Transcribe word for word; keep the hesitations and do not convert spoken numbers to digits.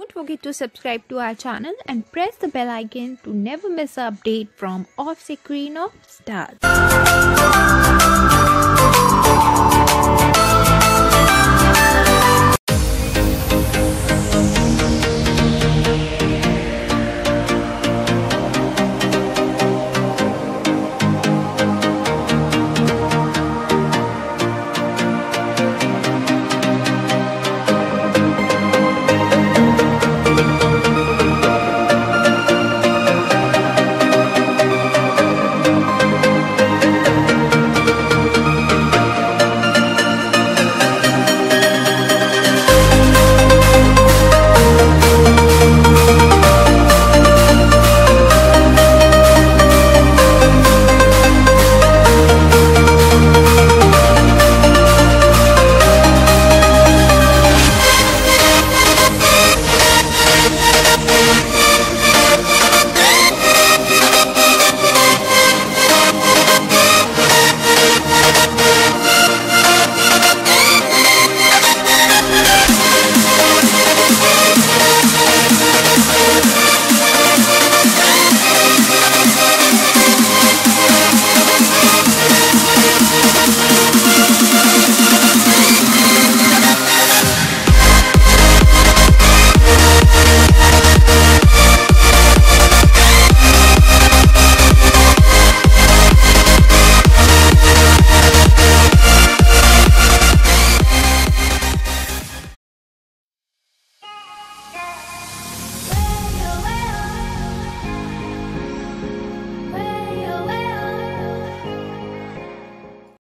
Don't forget to subscribe to our channel and press the bell icon to never miss an update from Off Screen of Stars.